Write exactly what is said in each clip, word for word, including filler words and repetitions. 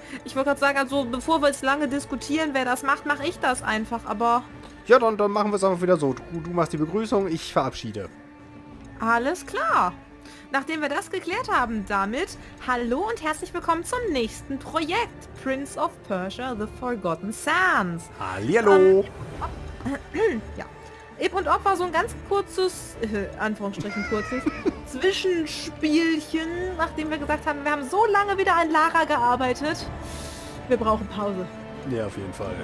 Ich wollte gerade sagen, also bevor wir jetzt lange diskutieren, wer das macht, mache ich das einfach, aber... Ja, dann, dann machen wir es einfach wieder so. Du, du machst die Begrüßung, ich verabschiede. Alles klar. Nachdem wir das geklärt haben, damit hallo und herzlich willkommen zum nächsten Projekt. Prince of Persia, The Forgotten Sands. Hallihallo. Ähm, ja. Ib und Ob war so ein ganz kurzes, äh, Anführungsstrichen kurzes, Zwischenspielchen, nachdem wir gesagt haben, wir haben so lange wieder an Lara gearbeitet. Wir brauchen Pause. Ja, auf jeden Fall.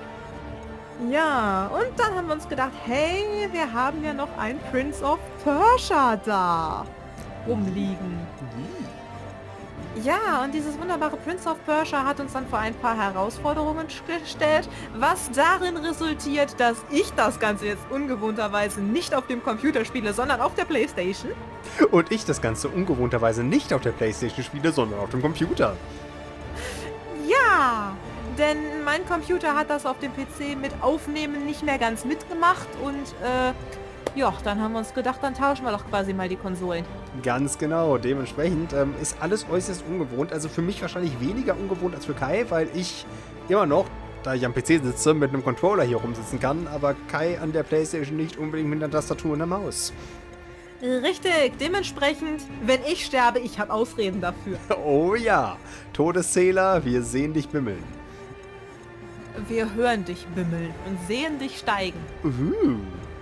Ja, und dann haben wir uns gedacht, hey, wir haben ja noch ein Prince of Persia da rumliegen. Ja, und dieses wunderbare Prince of Persia hat uns dann vor ein paar Herausforderungen gestellt, was darin resultiert, dass ich das Ganze jetzt ungewohnterweise nicht auf dem Computer spiele, sondern auf der PlayStation. Und ich das Ganze ungewohnterweise nicht auf der PlayStation spiele, sondern auf dem Computer. Ja, denn mein Computer hat das auf dem P C mit Aufnehmen nicht mehr ganz mitgemacht und äh, ja, dann haben wir uns gedacht, dann tauschen wir doch quasi mal die Konsolen. Ganz genau, dementsprechend ähm, ist alles äußerst ungewohnt. Also für mich wahrscheinlich weniger ungewohnt als für Kai, weil ich immer noch, da ich am P C sitze, mit einem Controller hier rumsitzen kann, aber Kai an der PlayStation nicht unbedingt mit einer Tastatur und einer Maus. Richtig, dementsprechend, wenn ich sterbe, ich habe Ausreden dafür. Oh ja, Todeszähler, wir sehen dich bimmeln. Wir hören dich bimmeln und sehen dich steigen. Uh.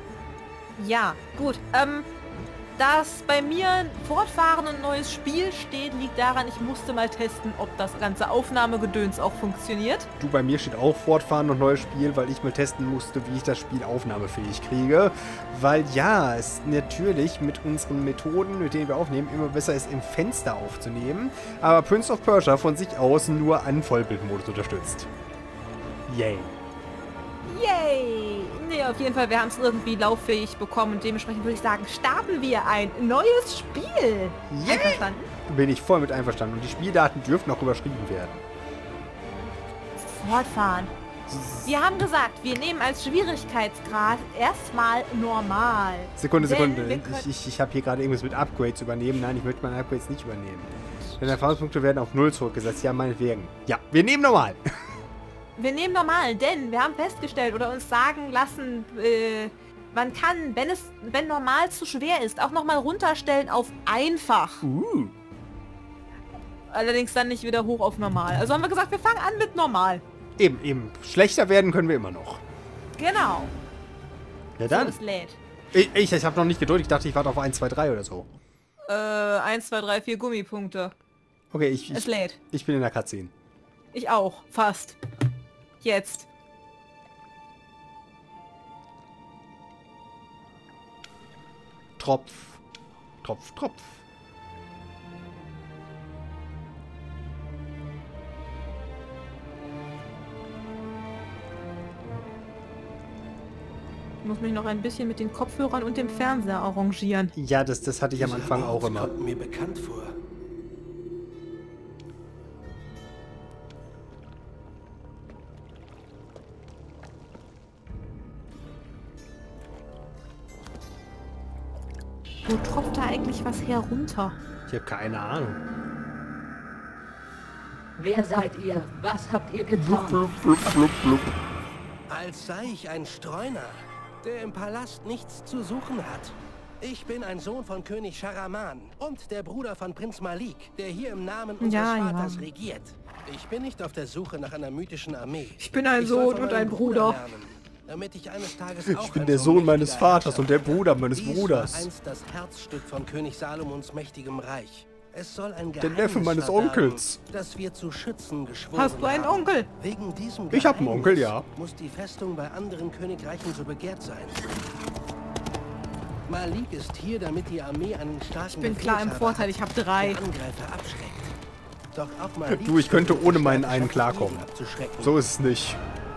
Ja, gut. Ähm, dass bei mir ein Fortfahren und neues Spiel steht, liegt daran, ich musste mal testen, ob das ganze Aufnahmegedöns auch funktioniert. Du, bei mir steht auch Fortfahren und neues Spiel, weil ich mal testen musste, wie ich das Spiel aufnahmefähig kriege. Weil ja, es natürlich mit unseren Methoden, mit denen wir aufnehmen, immer besser ist, im Fenster aufzunehmen. Aber Prince of Persia von sich aus nur einen Vollbildmodus unterstützt. Yay. Yay! Nee, auf jeden Fall, wir haben es irgendwie lauffähig bekommen und dementsprechend würde ich sagen, starten wir ein neues Spiel. Yay! Einverstanden? Bin ich voll mit einverstanden. Und die Spieldaten dürfen auch überschrieben werden. Fortfahren. Wir haben gesagt, wir nehmen als Schwierigkeitsgrad erstmal normal. Sekunde, Denn Sekunde. wir Ich, können- ich, ich habe hier gerade irgendwas mit Upgrades übernehmen. Nein, ich möchte meine Upgrades nicht übernehmen. Denn Erfahrungspunkte werden auf null zurückgesetzt. Ja, meinetwegen. Ja, wir nehmen normal. Wir nehmen normal, denn wir haben festgestellt oder uns sagen lassen, äh, man kann, wenn es, wenn normal zu schwer ist, auch nochmal runterstellen auf einfach. Uh. Allerdings dann nicht wieder hoch auf normal. Also haben wir gesagt, wir fangen an mit normal. Eben, eben. Schlechter werden können wir immer noch. Genau. Ja So, dann. es lädt. Ich, ich, ich habe noch nicht gedrückt. Ich dachte, ich warte auf eins, zwei, drei oder so. Äh, eins, zwei, drei, vier Gummipunkte. Okay, ich, Es ich, lädt. ich bin in der Cutscene. Ich auch. Fast. Jetzt. Tropf. Tropf, Tropf. Ich muss mich noch ein bisschen mit den Kopfhörern und dem Fernseher arrangieren. Ja, das, das hatte ich am Dieser Anfang auch Ort immer. kommt mir bekannt vor. Wo tropft da eigentlich was herunter? Ich habe keine Ahnung. Wer seid ihr? Was habt ihr Blub, getan? blub, blub, blub, blub. Als sei ich ein Streuner, der im Palast nichts zu suchen hat. Ich bin ein Sohn von König Schahraman und der Bruder von Prinz Malik, der hier im Namen unseres Ja, ja. Vaters regiert. Ich bin nicht auf der Suche nach einer mythischen Armee. Ich bin ein soll Sohn von und meinem ein Bruder. lernen, damit ich eines Tages auch Ich bin ein der so Sohn meines mächtiger Vaters Herrscher und der werde. Bruder meines Dies Bruders. war einst das Herzstück von König Salomons mächtigem Reich. Es soll ein Der Neffe Geheimnis meines verbergen, Onkels. das wir zu schützen geschworen Hast du einen haben. Onkel? Wegen diesem Ich hab einen Geheimnis Onkel, ja. muss die Festung bei anderen Königreichen so begehrt sein. Malik ist hier, damit die Armee einen starken Ich bin klar im Befehlshaber Vorteil, ich habe drei. der Angreifer abschreckt. Doch auch Malik Du, ich könnte ohne meinen einen schafft, klarkommen. jeden abzuschrecken. So ist es nicht.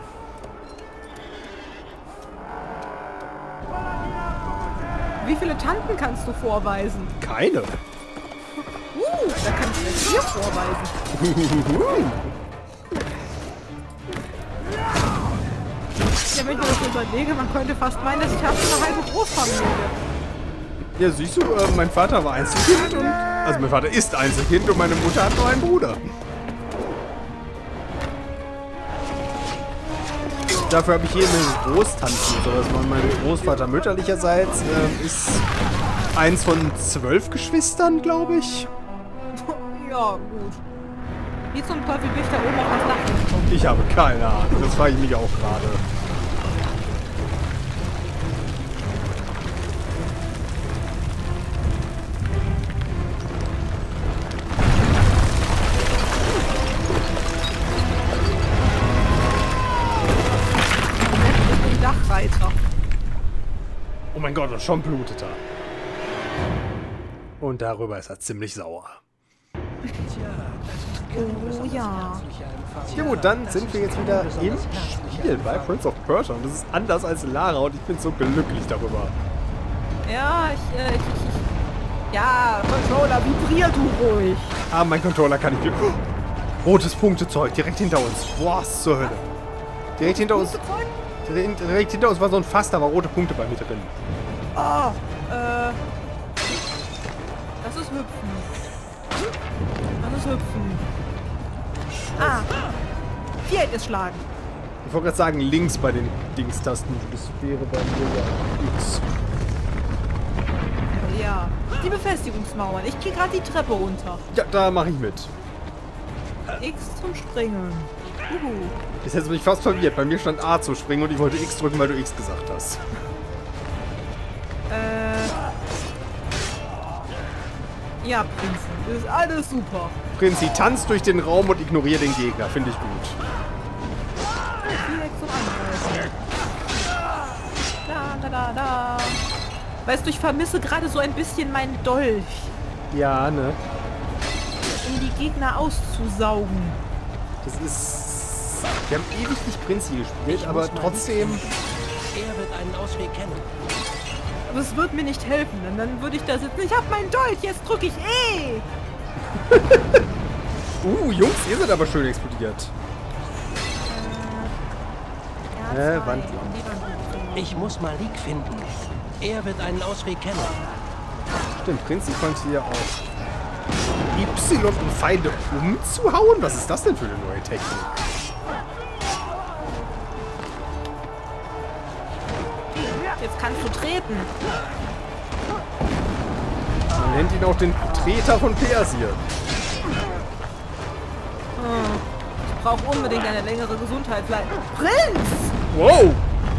Wie viele Tanten kannst du vorweisen? Keine. Uh, da kann ich mir vier vorweisen. Ja, wenn ich mir das so überlege, man könnte fast meinen, dass ich habe eine halbe Großfamilie. Ja, siehst du, äh, mein Vater war Einzelkind und... Also mein Vater ist Einzelkind und meine Mutter hat nur einen Bruder. dafür habe ich hier eine Großtante und sowas. Mein Großvater mütterlicherseits äh, ist eins von zwölf Geschwistern, glaube ich. Ja, gut. Wie zum Teufel bin ich da oben auf das Dach gekommen? Ich habe keine Ahnung. Das frage ich mich auch gerade. Dachreiter. Oh mein Gott, und schon blutet er. Und darüber ist er ziemlich sauer. Oh ja. Ja gut, dann sind wir jetzt wieder im Spiel bei Prince of Persia. Und das ist anders als Lara und ich bin so glücklich darüber. Ja, ich, äh, ich, ich, ja, Controller, vibrier du ruhig. Ah, mein Controller kann nicht... Oh, rotes Punktezeug, direkt hinter uns. Boah, was zur Hölle. Direkt hinter uns... Direkt, direkt hinter uns war so ein Fass, da war rote Punkte bei mir drin. Oh, äh... Das ist Hüpfen. Das ist Hüpfen. Ah. Viereck ist Schlagen. Ich wollte gerade sagen, links bei den Dingstasten. Das wäre bei mir ja X. Ja. Die Befestigungsmauern. Ich gehe gerade die Treppe runter. Ja, da mache ich mit. X zum Springen. Juhu. Das hätte mich fast verwirrt. Bei mir stand A zu springen und ich wollte X drücken, weil du X gesagt hast. Äh... Ja, Prinzen. Das ist alles super. Prinzi, tanzt durch den Raum und ignoriere den Gegner. Finde ich gut. Viereck zum Angreifen. Da, da, da, da. Weißt du, ich vermisse gerade so ein bisschen meinen Dolch, Ja, ne? um die Gegner auszusaugen. Das ist... Wir haben ewig nicht Prinzi gespielt, aber trotzdem... Er wird einen Ausweg kennen. Aber es wird mir nicht helfen, denn dann würde ich da sitzen. Ich habe meinen Dolch, jetzt drücke ich E. Uh, Jungs, ihr seid aber schön explodiert. Äh, Äh, zwei. Wand. Um die Wand hochzumachen. Ich muss Malik finden. Er wird einen Ausweg kennen. Stimmt, Prinzi konnte hier auch Y und Feinde umzuhauen? Was ist das denn für eine neue Technik? Jetzt kannst du treten. Man nennt ihn auch den Treter von Persien. Hm. Ich brauche unbedingt eine längere Gesundheitsleiter. Prinz! Wow!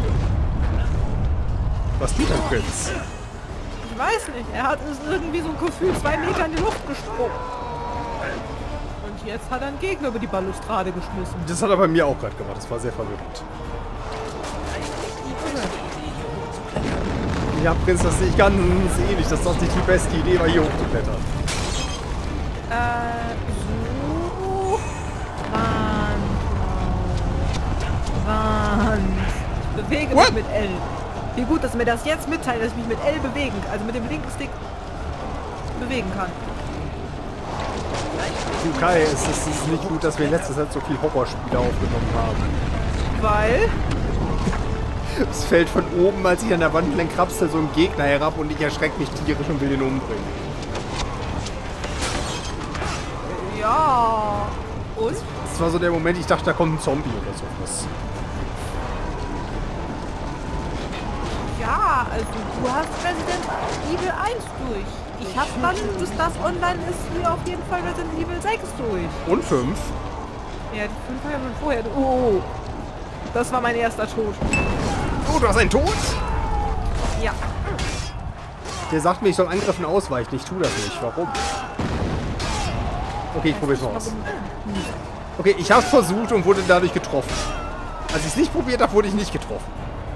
Was tut ein Prinz? Ich weiß nicht. Er hat es irgendwie so gefühlt zwei Meter in die Luft gesprungen. Und jetzt hat er einen Gegner über die Balustrade geschmissen. Das hat er bei mir auch gerade gemacht. Das war sehr verwirrend. Ja, Prinz, das sehe ich ganz ähnlich. Das ist doch nicht die beste Idee, war hier hochzuklettern. Äh, so. Wand. Wand. Ich bewege What? mich mit L. Wie gut, dass mir das jetzt mitteilt, dass ich mich mit L bewegen, also mit dem linken Stick bewegen kann. Kai, es ist, es ist nicht gut, dass wir in letzter Zeit so viel Horrorspiele aufgenommen haben. Weil? Es fällt von oben, als ich an der Wand lang krapste, so ein Gegner herab und ich erschrecke mich tierisch und will den umbringen. Ja. Und? Das war so der Moment, ich dachte, da kommt ein Zombie oder sowas. Ja, also du hast Resident Evil eins durch. Ich hab dann, bis das online ist, hier auf jeden Fall Resident Evil sechs durch. Und fünf. Ja, die fünf war ja schon vorher. Oh, das war mein erster Tod. Oh, du hast einen Tod? Ja. Der sagt mir, ich soll Angriffen ausweichen. Ich tue das nicht. Warum? Okay, ich probier's mal aus. Okay, ich hab's versucht und wurde dadurch getroffen. Als ich es nicht probiert habe, wurde ich nicht getroffen.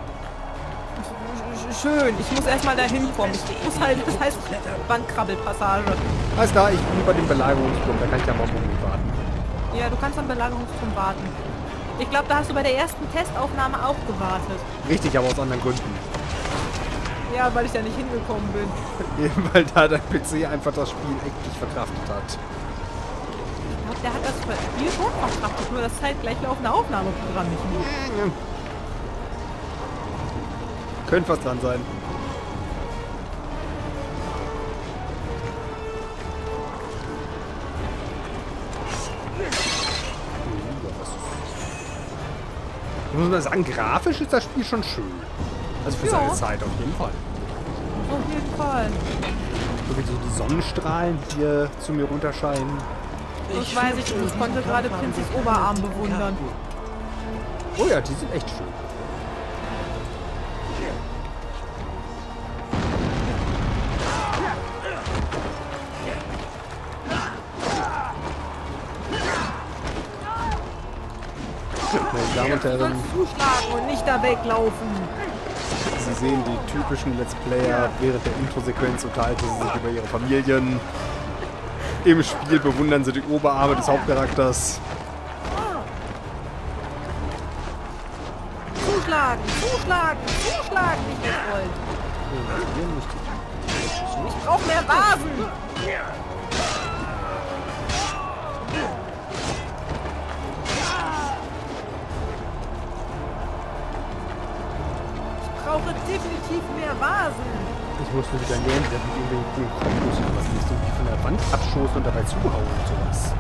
Schön, ich muss erstmal dahin kommen. Ich muss halt, das heißt Wandkrabbelpassage. Alles klar, ich bin bei dem Belagerungsturm. Da kann ich ja mal unbedingt warten. Ja, du kannst am Belagerungsturm warten. Ich glaube, da hast du bei der ersten Testaufnahme auch gewartet. Richtig, aber aus anderen Gründen. Ja, weil ich da nicht hingekommen bin. Eben weil da der P C einfach das Spiel echt nicht verkraftet hat. Ich glaube, der hat das Spiel schon verkraftet, nur das zeitgleich laufende Aufnahmeprogramm nicht mehr. Könnte was dran sein. Ich muss mal sagen, grafisch ist das Spiel schon schön. Also für Ja. seine Zeit auf jeden Fall. Auf jeden Fall. So wie so die Sonnenstrahlen hier zu mir runterscheinen. Das weiß ich nicht. Ich konnte gerade Prinzess Oberarm bewundern. Oh ja, die sind echt schön. Meine Damen und Du Herren, sollst zuschlagen und nicht da weglaufen. Sie sehen die typischen Let's Player. Während der Intro-Sequenz unterhalten sie sich über ihre Familien. Im Spiel bewundern sie die Oberarme des Hauptcharakters. Zuschlagen, zuschlagen, zuschlagen, nicht wegrollen. Ich brauche mehr Vasen. Ich brauche definitiv mehr Vasen. Ich muss mir wieder lernen, dass mit irgendwelchen coolen Kombos oder was nicht so wie von der Wand abstoßen und dabei zuhauen und sowas.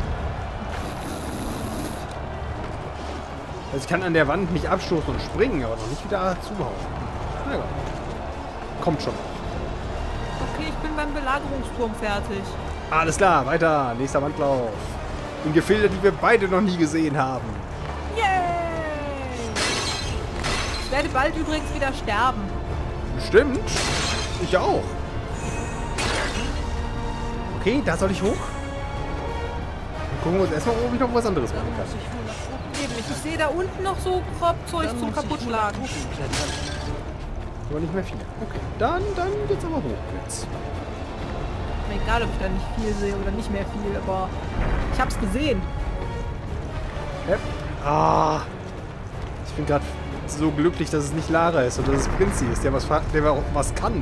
Also ich kann an der Wand nicht abstoßen und springen, aber noch nicht wieder zuhauen. Na ja. Kommt schon noch. Okay, ich bin beim Belagerungsturm fertig. Alles klar, weiter. Nächster Wandlauf. In Gefilde, die wir beide noch nie gesehen haben. Yay! Ich werde bald übrigens wieder sterben. Stimmt. Ich auch. Okay, da soll ich hoch. Dann gucken wir uns erstmal, ob ich noch was anderes machen kann. Eben, ich sehe da unten noch so grob Zeug zum Kaputtschlagen. Aber nicht mehr viel. Okay, dann, dann geht's aber hoch jetzt. Mir egal, ob ich da nicht viel sehe oder nicht mehr viel, aber ich hab's gesehen. Yep. Ah. Ich bin gerade so glücklich, dass es nicht Lara ist und dass es Prinzi ist, der was, der was kann.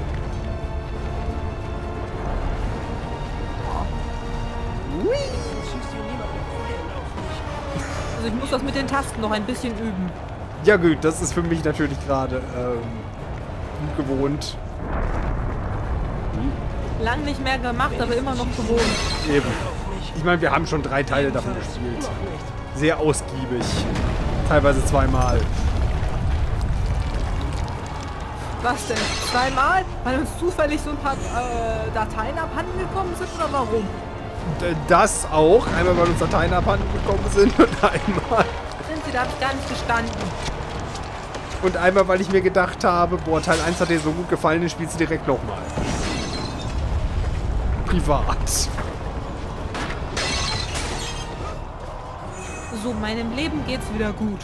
Also ich muss das mit den Tasten noch ein bisschen üben. Ja gut, das ist für mich natürlich gerade ähm, ungewohnt. Lang nicht mehr gemacht, aber immer noch gewohnt. Eben. Ich meine, wir haben schon drei Teile davon gespielt. Sehr ausgiebig. Teilweise zweimal. Was denn? Zweimal? Weil uns zufällig so ein paar äh, Dateien abhanden gekommen sind oder warum? D- Das auch. Einmal, weil uns Dateien abhanden gekommen sind und einmal... Sind sie, da habe ich gar nicht gestanden. Und einmal, weil ich mir gedacht habe, boah, Teil eins hat dir so gut gefallen, den spielst du direkt nochmal. Privat. So, meinem Leben geht's wieder gut.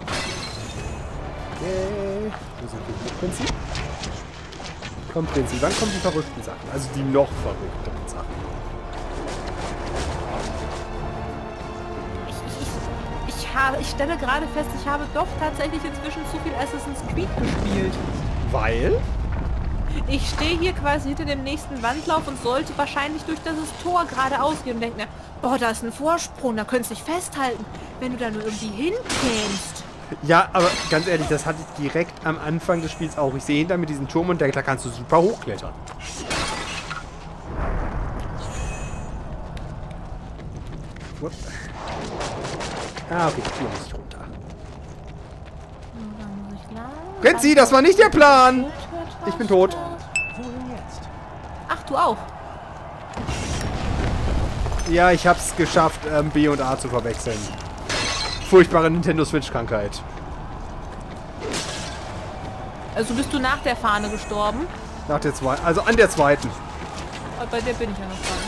Okay. Wo sind wir? Prinzip? Komm, Prinzip, wann kommen die verrückten Sachen? Also die noch verrückteren Sachen. Ich, ich, ich, ich, habe, ich stelle gerade fest, ich habe doch tatsächlich inzwischen zu viel Assassin's Creed gespielt. Weil? Ich stehe hier quasi hinter dem nächsten Wandlauf und sollte wahrscheinlich durch das Tor geradeaus gehen und denke mir, boah, da ist ein Vorsprung, da könntest du dich festhalten, wenn du da nur irgendwie hinkämst. Ja, aber ganz ehrlich, das hatte ich direkt am Anfang des Spiels auch. Ich sehe hinter mir diesen Turm und da kannst du super hochklettern. What? Ah, okay, hier muss ich runter. Prinzi, das war nicht der Plan! Ich bin tot. Ach, du auch. Ja, ich hab's geschafft, ähm, B und A zu verwechseln. Furchtbare Nintendo Switch-Krankheit. Also bist du nach der Fahne gestorben? Nach der zweiten, also an der zweiten. Aber bei der bin ich ja noch dran.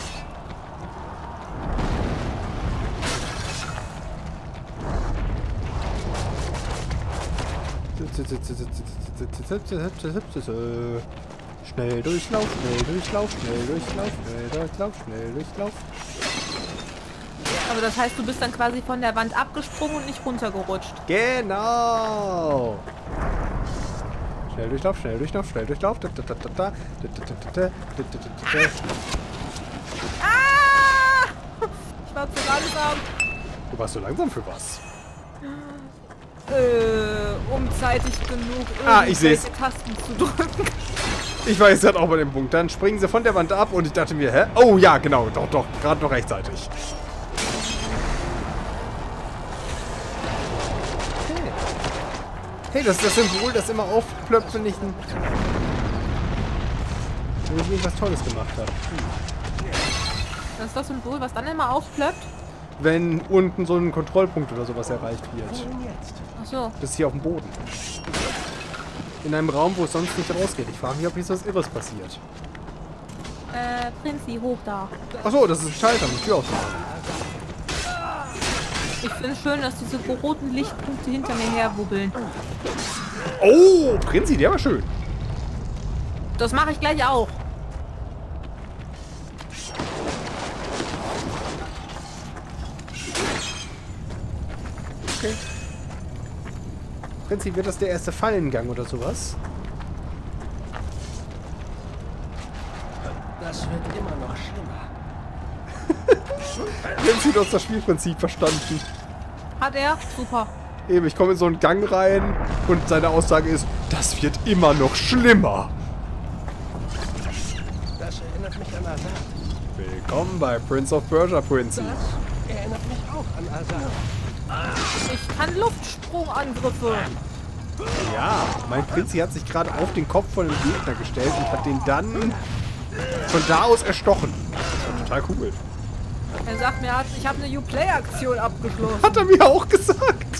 Schnell Durchlauf, schnell Durchlauf, schnell Durchlauf, schnell Durchlauf, schnell Durchlauf. Aber das heißt, du bist dann quasi von der Wand abgesprungen und nicht runtergerutscht. Genau. Schnell Durchlauf, schnell Durchlauf, schnell Durchlauf. Ah! Ich war zu langsam. Du warst so langsam für was? Äh, um zeitig genug Ah, ich seh's. irgendwelche Tasten zu drücken. Ich weiß gerade auch bei dem Punkt. Dann springen sie von der Wand ab und ich dachte mir, hä? Oh ja, genau, doch, doch, gerade noch rechtzeitig. Hey, das ist das Symbol, das immer aufplöppt, wenn ich, ein, wenn ich irgendwas Tolles gemacht habe. Hm. Das ist das Symbol, was dann immer aufplöppt? Wenn unten so ein Kontrollpunkt oder sowas erreicht wird. Ach so. Das ist hier auf dem Boden. In einem Raum, wo es sonst nicht rausgeht. Ich frage mich, ob hier was Irres passiert. Äh, Prinzi, hoch da. Achso, das ist ein Schalter, eine Tür aufzumachen. Ich finde es schön, dass diese roten Lichtpunkte hinter mir herwubbeln. Oh, Prinzi, der war schön. Das mache ich gleich auch. Okay. Prinzi, wird das der erste Fallengang oder sowas? Das wird immer noch schlimmer. Prinzi hat uns das Spielprinzip verstanden. Hat er? Super. Eben, ich komme in so einen Gang rein und seine Aussage ist, das wird immer noch schlimmer. Das erinnert mich an Azar. Willkommen bei Prince of Persia, Prinzi. Das erinnert mich auch an Azar. Ich kann Luftsprungangriffe. Ja, mein Prinzi hat sich gerade auf den Kopf von dem Gegner gestellt und hat den dann von da aus erstochen. Das war total cool. Er sagt mir, ich habe eine Uplay-Aktion abgeschlossen. Hat er mir auch gesagt.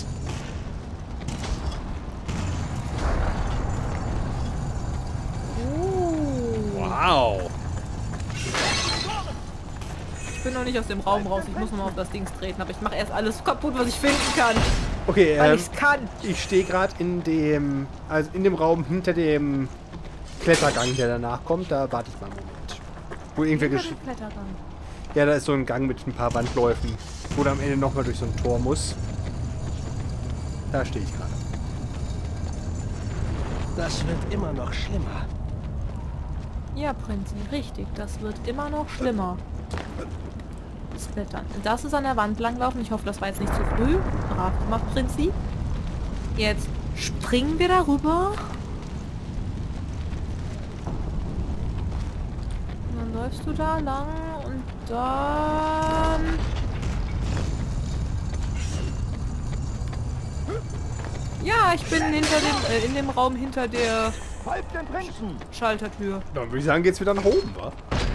Uh. Wow. Ich bin noch nicht aus dem Raum raus. Ich muss noch mal auf das Ding treten. Aber ich mache erst alles kaputt, was ich finden kann. Okay, Weil ähm, ich's kann. ich stehe gerade in dem, also in dem Raum hinter dem Klettergang, der danach kommt. Da warte ich mal einen Moment. Wo irgendwer Hinter geschrieben. dem Klettergang. Ja, da ist so ein Gang mit ein paar Wandläufen, wo du am Ende nochmal durch so ein Tor muss. Da stehe ich gerade. Das wird immer noch schlimmer. Ja, Prinzi, richtig. Das wird immer noch schlimmer. Splittern. Das ist an der Wand langlaufen. Ich hoffe, das war jetzt nicht zu früh. Brav gemacht, Prinzi. Jetzt springen wir darüber. Und dann läufst du da lang und dann... Ja, ich bin hinter dem, äh, in dem Raum hinter der Schaltertür. Dann würde ich sagen, geht's wieder nach oben, wa?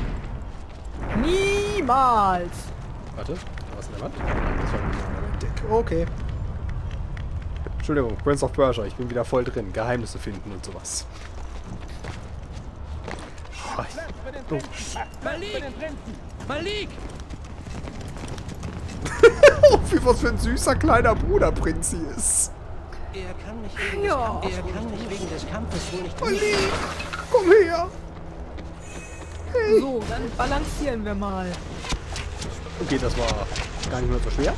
Niemals! Warte, da was in der Wand? Das war ein Deck. Okay. Entschuldigung, Prince of Persia, ich bin wieder voll drin. Geheimnisse finden und sowas. Ach, ich, oh. Malik! Malik! Oh, wie was für ein süßer kleiner Bruder Prinzi ist. Er kann mich wegen, Ja. des, er kann mich wegen des Kampfes wohl nicht... Malik, komm her. Hey. So, dann balancieren wir mal. Okay, das war gar nicht mehr so schwer.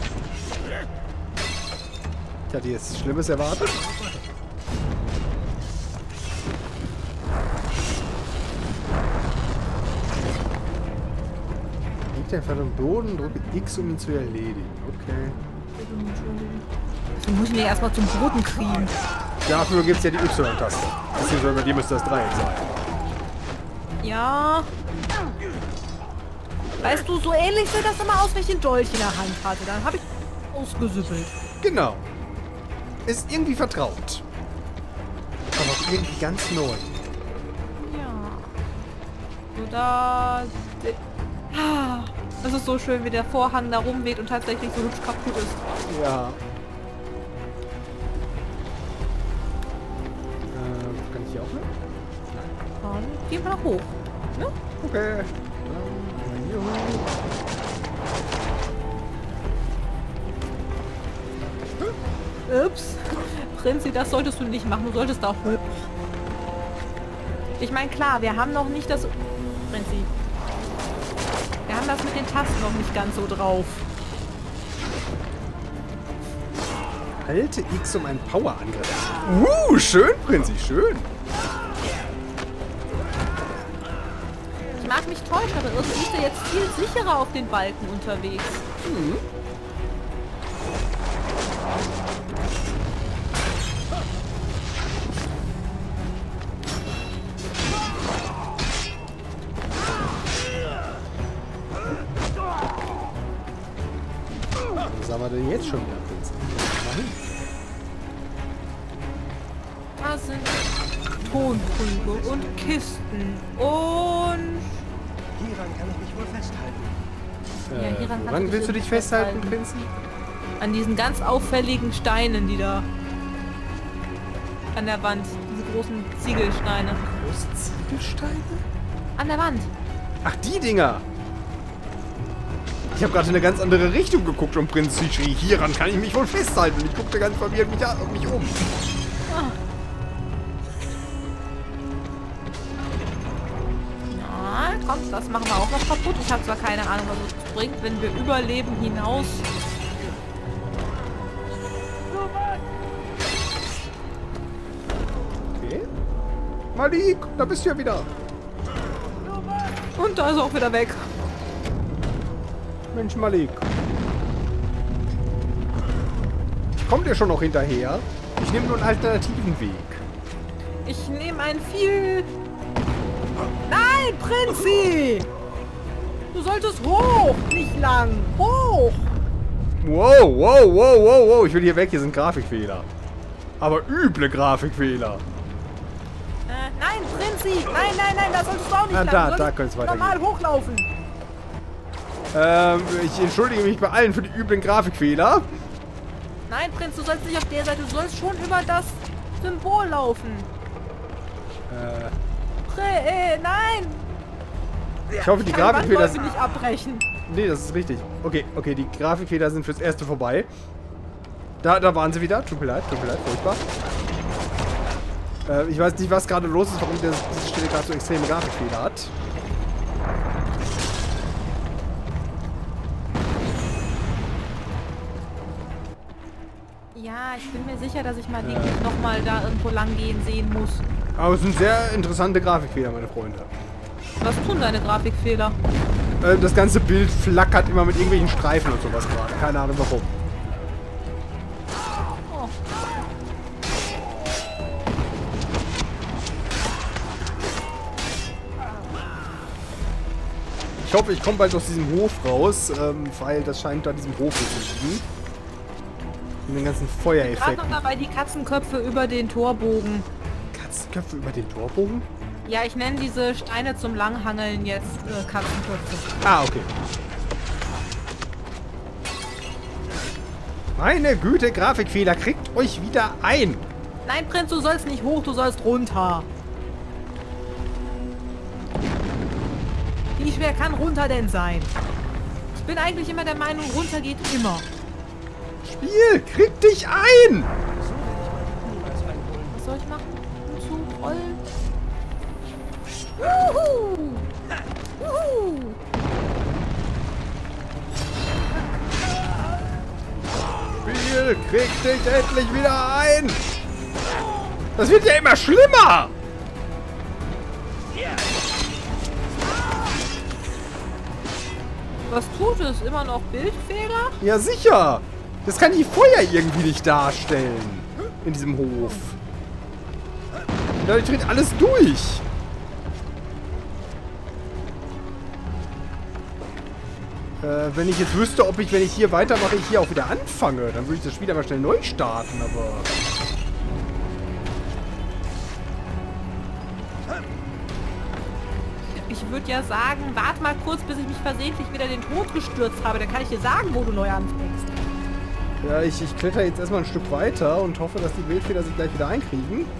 Ich hatte jetzt Schlimmes erwartet. Liegt einfach am Boden, drücke X, um ihn zu erledigen. Okay. Dann muss ich mir erstmal zum Boden kriegen. Dafür gibt es ja die Y-Taste. Beziehungsweise bei dir müsste das Dreieck sein. Ja. Weißt du, so ähnlich sieht das immer aus, wenn ich den Dolch in der Hand hatte. Dann habe ich ausgesüppelt. Genau. Ist irgendwie vertraut. Aber auch irgendwie ganz neu. Ja. So da... Ah, das ist so schön, wie der Vorhang da rumweht und tatsächlich so hübsch kaputt ist. Ja. Ähm, kann ich hier auch hin? Dann gehen wir nach hoch. Ne? Okay. Dann hier hoch. Ups. Prinzi, das solltest du nicht machen. Du solltest da hoch. Ich meine, klar, wir haben noch nicht das... Prinzi. Wir haben das mit den Tasten noch nicht ganz so drauf. Halte X um einen Powerangriff. Uh, schön, Prinzi, schön. Ich mag mich täuschen, aber irgendwie ist er jetzt viel sicherer auf den Balken unterwegs. Mhm. Was haben wir denn jetzt schon wieder, Prinzi? Mal hin. Da sind Tonkrüge und Kisten und... Hieran kann ich mich wohl festhalten. Ja, Äh, hieran kannst woran du willst du dich dich festhalten, festhalten. Prinzen? An diesen ganz auffälligen Steinen, die da... An der Wand. Diese großen Ziegelsteine. Große Ziegelsteine? An der Wand. Ach, die Dinger! Ich habe gerade in eine ganz andere Richtung geguckt und Prinz schrie, hieran kann ich mich wohl festhalten. Ich guckte ganz verwirrt mich, an- mich um. Ah. Ja, komm, das machen wir auch noch kaputt. Ich habe zwar keine Ahnung, was es bringt, wenn wir überleben hinaus. Okay. Malik, da bist du ja wieder. Und da ist er auch wieder weg. Mensch, Malik. Kommt ihr schon noch hinterher? Ich nehme nur einen alternativen Weg. Ich nehme ein viel... Nein, Prinzi! Du solltest hoch, nicht lang. Hoch! Wow, wow, wow, wow, wow. Ich will hier weg. Hier sind Grafikfehler. Aber üble Grafikfehler. Äh, nein, Prinzi! Nein, nein, nein, da solltest du auch nicht Ah, lang. da, Du da solltest könnte es weitergehen. normal hochlaufen. Ähm, ich entschuldige mich bei allen für die üblen Grafikfehler. Nein, Prinz, du sollst nicht auf der Seite. Du sollst schon über das Symbol laufen. Äh, Pre äh, nein! ich hoffe, die Ich kann Grafikfehler Wandläufe sind... nicht abbrechen. Nee, das ist richtig. Okay, okay, die Grafikfehler sind fürs Erste vorbei. Da, da waren sie wieder. Tut mir leid, tut mir leid, furchtbar. Äh, ich weiß nicht, was gerade los ist, warum das, diese Stelle gerade so extreme Grafikfehler hat. Ja, ich bin mir sicher, dass ich mal die äh. nochmal da irgendwo lang gehen sehen muss. Aber es sind sehr interessante Grafikfehler, meine Freunde. Was tun deine Grafikfehler? Äh, das ganze Bild flackert immer mit irgendwelchen Streifen und sowas gerade. Keine Ahnung warum. Oh. Ich hoffe, ich komme bald aus diesem Hof raus, ähm, weil das scheint da diesem Hof zu liegen. Und den ganzen Gerade Feuereffekten. noch dabei die Katzenköpfe über den Torbogen. Katzenköpfe über den Torbogen? Ja, ich nenne diese Steine zum Langhangeln jetzt äh, Katzenköpfe. Ah, okay. Meine Güte, Grafikfehler, kriegt euch wieder ein. Nein, Prinz, du sollst nicht hoch, du sollst runter. Wie schwer kann runter denn sein? Ich bin eigentlich immer der Meinung, runter geht immer. Spiel, krieg dich ein! Was soll ich machen? Um zu rollen? Wuhu! Wuhu! Spiel, krieg dich endlich wieder ein! Das wird ja immer schlimmer! Was tut es? Immer noch Bildfehler? Ja, sicher! Das kann die Feuer irgendwie nicht darstellen. In diesem Hof. Dadurch dreht alles durch. Äh, wenn ich jetzt wüsste, ob ich, wenn ich hier weitermache, ich hier auch wieder anfange, dann würde ich das Spiel aber schnell neu starten, aber... Ich würde ja sagen, warte mal kurz, bis ich mich versehentlich wieder in den Tod gestürzt habe. Dann kann ich dir sagen, wo du neu anfängst. Ja, ich, ich kletter jetzt erstmal ein Stück weiter und hoffe, dass die Bildfehler sich gleich wieder einkriegen. Mhm.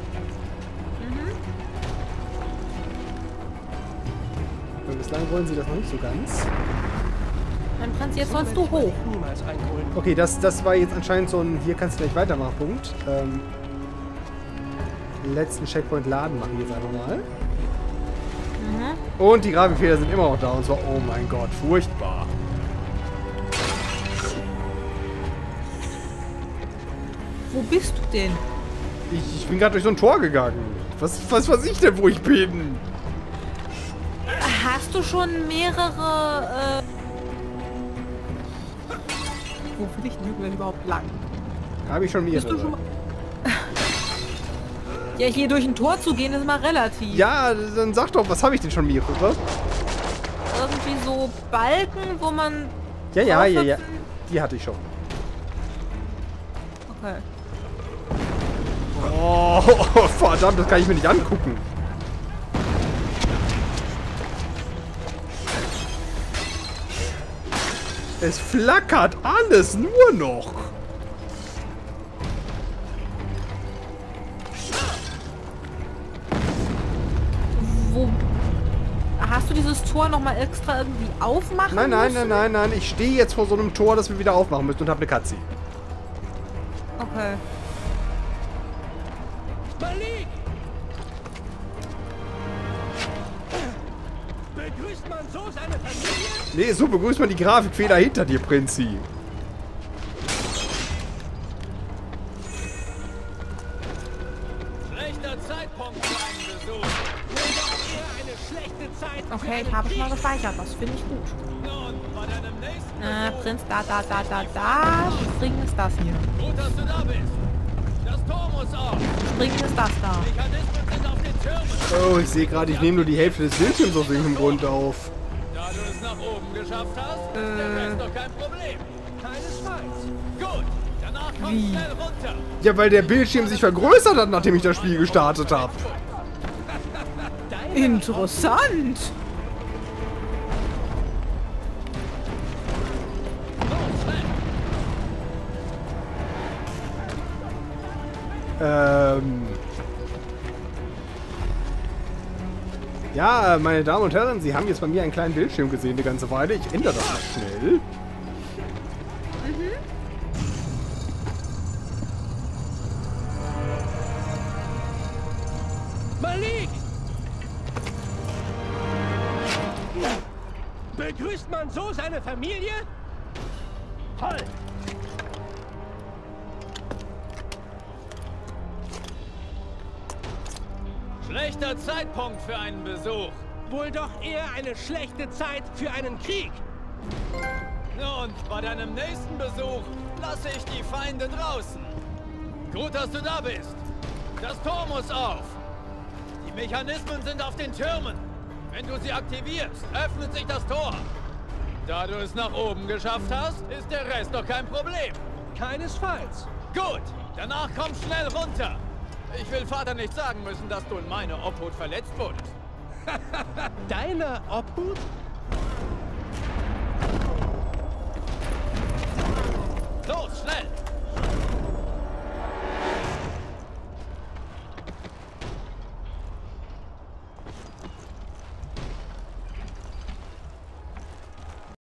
Weil bislang wollen sie das noch nicht so ganz. Dann Prinz, jetzt sollst du hoch. Niemals einholen. Okay, das, das war jetzt anscheinend so ein, hier kannst du gleich weitermachen, Punkt. Ähm, letzten Checkpoint laden machen wir jetzt einfach mal. Mhm. Und die Grafikfehler sind immer noch da und zwar, oh mein Gott, furchtbar. Wo bist du denn? Ich, ich bin gerade durch so ein Tor gegangen. Was, was weiß ich denn, wo ich bin? Hast du schon mehrere, äh... Wo will ich denn überhaupt lang? Habe ich schon mehrere. Bist du schon mal... Ja, hier durch ein Tor zu gehen ist immer relativ. Ja, dann sag doch, was habe ich denn schon mehrere? Irgendwie so Balken, wo man... Ja, ja, ja, ja. draufhüpfen- Die hatte ich schon. Okay. Oh, Oh, verdammt, das kann ich mir nicht angucken. Es flackert alles nur noch. Wo... Hast du dieses Tor nochmal extra irgendwie aufmachen Nein, nein, müssen? nein, nein, nein. Ich stehe jetzt vor so einem Tor, das wir wieder aufmachen müssen und habe eine Cutscene. Okay. Malik! Begrüßt man so seine Familie? Nee, so begrüßt man die Grafikfehler hinter dir, Prinzi. Schlechter Zeitpunkt für einen Besuch. Oder eher eine schlechte Zeit für Okay, ich einen habe schon mal Krieg. gespeichert. Das finde ich gut. Nun, bei deinem nächsten Äh, Besuch. Prinz, da, da, da, da, da. Springen ist das hier. Gut, dass du da bist. Das Tor muss auf. Springen ist das da. Mechanismen sind auf den Türmen. Oh, ich sehe gerade, ich nehme nur die Hälfte des Bildschirms aus irgendeinem Grund auf. Da du es nach oben geschafft hast, ist der Rest doch kein Problem. Keinesfalls. Gut, danach komm Wie? schnell runter. Ja, weil der Bildschirm sich vergrößert hat, nachdem ich das Spiel gestartet habe. Interessant. Ähm. Ja, meine Damen und Herren, Sie haben jetzt bei mir einen kleinen Bildschirm gesehen eine ganze Weile. Ich ändere das mal schnell. Malik! Begrüßt man so seine Familie? Toll! Schlechter Zeitpunkt für einen Besuch. Wohl doch eher eine schlechte Zeit für einen Krieg. Nun, bei deinem nächsten Besuch lasse ich die Feinde draußen. Gut, dass du da bist. Das Tor muss auf. Die Mechanismen sind auf den Türmen. Wenn du sie aktivierst, öffnet sich das Tor. Da du es nach oben geschafft hast, ist der Rest doch kein Problem. Keinesfalls. Gut, danach komm schnell runter. Ich will Vater nicht sagen müssen, dass du in meiner Obhut verletzt wurdest. Deine Obhut?